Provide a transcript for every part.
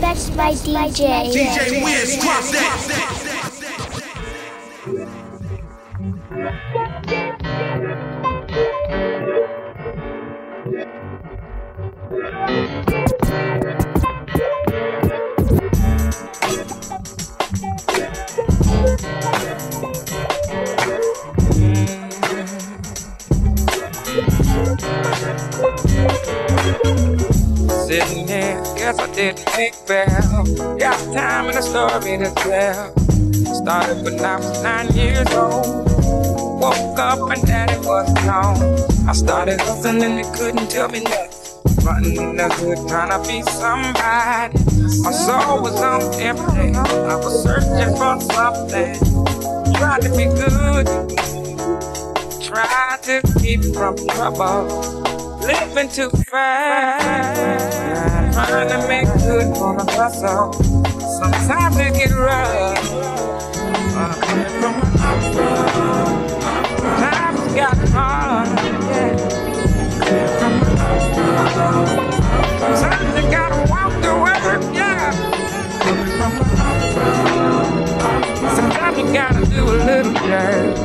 Respect my DJ. DJ Wiz, drop that. Sitting here, guess I didn't think well. Got time and a story to tell. Started when I was 9 years old. Woke up and daddy wasn't home. I started hustling and they couldn't tell me nothing. Running in the hood trying to be somebody. My soul was on empty. I was searching for something. Tried to be good. Tried to keep from trouble. Living too fast, trying to make good on a hustle. Sometimes it get rough. Coming from a hustle, times it got hard. Yeah. Sometimes you gotta walk the work. Yeah. Sometimes you gotta do a little dirt.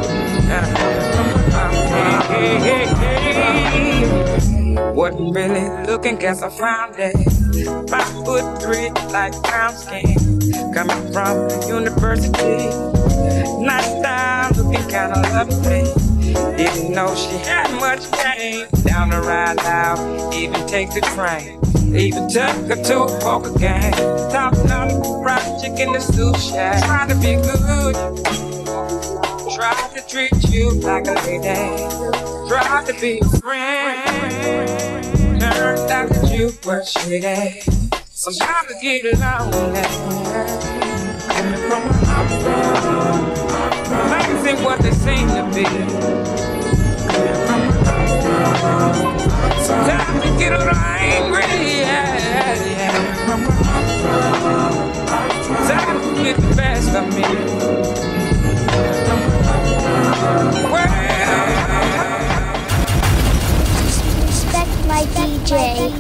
Wasn't really looking, guess I found it. 5'3", like brown skin. Coming from the university. Nice style, looking kinda lovely. Didn't know she had much game. Down the ride out, even take the train. Even took her to a poker game. Top notch, fried chicken, the sushi. Tried to be good. Tried to treat you like a lady. Tried to be a friend. Turned out that you were shitty. Sometimes I get lonely. Coming from a hustle, things ain't what they seem to be. Sometimes I get a little angry. Yeah. Sometimes you get the best of me. My DJ.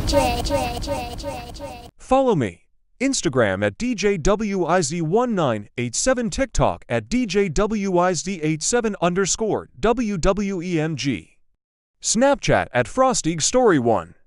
Follow me. Instagram at DJWIZ1987, TikTok at DJWIZ87_WWEMG. Snapchat at FrostyStory1.